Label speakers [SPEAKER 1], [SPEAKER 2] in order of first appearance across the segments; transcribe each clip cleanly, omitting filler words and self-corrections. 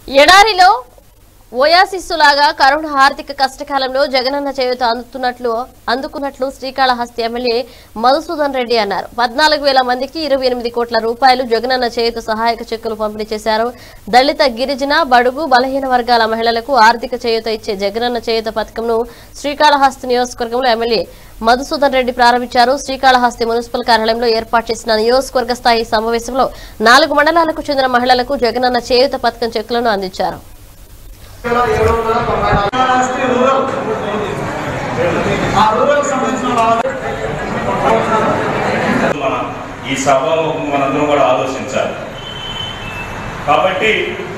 [SPEAKER 1] ఎడారిలో ఓయాసిస్సులాగా కరోనా ఆర్థిక కష్టకాలంలో జగనన్న చేయూత అందుకున్నట్లు శ్రీకాళహస్తి ఎమ్మెల్యే మధుసూదన్ రెడ్డి అన్నారు. 14,000 మందికి 28 కోట్ల రూపాయలు జగనన్న చేయూత సహాయక చెక్కులు పంపిణీ చేశారు. దళిత, గిరిజన, బడుగు, బలహీన వర్గాల మహిళలకు ఆర్థిక చేయూత ఇచ్చే జగనన్న చేయూత పథకంను శ్రీకాళహస్తి నియోజకవర్గంలో ఎమ్మెల్యే మధుసూదన్ రెడ్డి ప్రారంభించారు. శ్రీకాళహస్తి మున్సిపల్ కార్యాలయంలో ఏర్పాటు చేసిన నియోజకవర్గ స్థాయి సమావేశంలో 4 మండలాలకు చెందిన మహిళలకు జగనన్న చేయూత పథకం చెక్కులను అందించారు.
[SPEAKER 2] ఈ సభలో మనందరం కూడా ఆలోచించాలి. కాబట్టి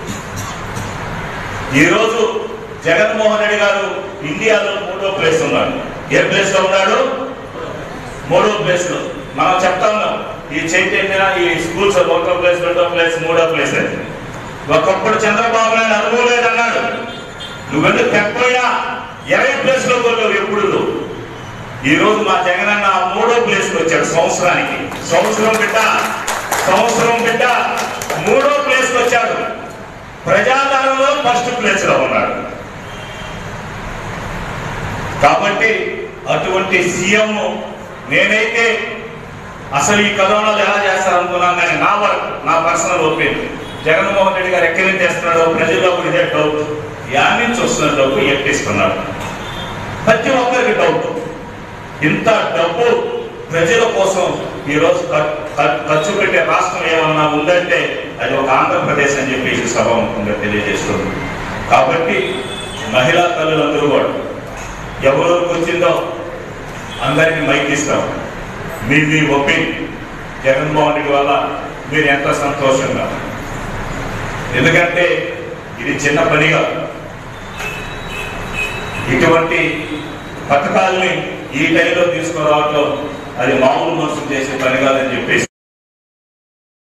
[SPEAKER 2] ఈరోజు జగన్మోహన్ రెడ్డి గారు ఇండియాలో 3వ ప్లేస్ ఉన్నాడు. ఏ ప్లేస్ లో ఉన్నాడు? 3వ ప్లేస్ లో. మనం చెప్తా ఉన్నాం ఈ చైతన్య ఈ స్కూల్స్ 1వ ప్లేస్, 2వ ప్లేస్, 3వ ప్లేస్ అని. ఒకప్పుడు చంద్రబాబు నాయుడు అనుభవం లేదన్నాడు. నువ్వెందుకు తెప్పపోయినా 20 ప్లేస్ లో కొన్నావు ఎప్పుడు. ఈ రోజు మా జగనన్న 3వ ప్లేస్ లో వచ్చాడు. సంవత్సరం బిడ్డ 3వ ప్లేస్ లో వచ్చాడు. ప్రజాదారంలో ఫస్ట్ ప్లేస్ లో ఉన్నాడు. కాబట్టి అటువంటి సీఎం నేనైతే అసలు ఈ కరోనాలో ఎలా చేస్తారనుకున్నాను. కానీ నా పర్సనల్ ఒపీనియన్, జగన్మోహన్ రెడ్డి గారు ఎక్కడి నుంచి చేస్తున్నాడో ప్రజల్లో కూడా ఇదే డౌట్. యాడ్ నుంచి వస్తున్న డబ్బు ఎక్కిస్తున్నాడు. ప్రతి ఒక్కరికి డౌట్. ఇంత డబ్బు ప్రజల కోసం ఈరోజు ఖర్చు పెట్టే రాష్ట్రం ఏమన్నా ఉందంటే అది ఒక ఆంధ్రప్రదేశ్ అని చెప్పేసి సభాముఖంగా తెలియజేస్తుంది. కాబట్టి మహిళా తల్లులందరూ కూడా ఎవరికి వచ్చిందో అందరికీ మైక్ ఇస్తాం. మీ ఒపీనియన్ జగన్మోహన్ రెడ్డి వల్ల మీరు ఎంత సంతోషంగా. ఎందుకంటే ఇది చిన్న పనిగా ఇటువంటి పథకాలని ఈ టైంలో తీసుకురావటం అది మామూలు మనుషులు చేసే పని కాదని చెప్పేసి